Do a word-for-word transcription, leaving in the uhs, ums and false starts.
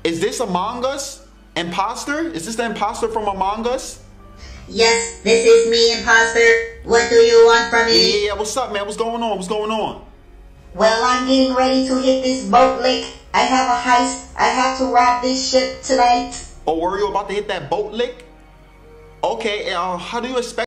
Is this Among Us? Imposter? Is this the imposter from Among Us? Yes, this is me, imposter. What do you want from me? Yeah, yeah, what's up, man? What's going on? What's going on? Well, I'm getting ready to hit this boat lick. I have a heist. I have to rob this ship tonight. Oh, were you about to hit that boat lick? Okay, uh, how do you expect